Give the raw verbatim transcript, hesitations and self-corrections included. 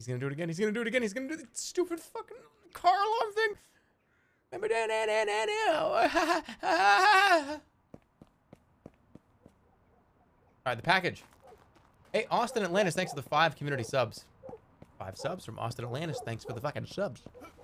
He's gonna do it again. He's gonna do it again. He's gonna do the stupid fucking car alarm thing. Remember that? All right, the package. Hey, Austin Atlantis, thanks for the five community subs. Five subs from Austin Atlantis. Thanks for the fucking subs.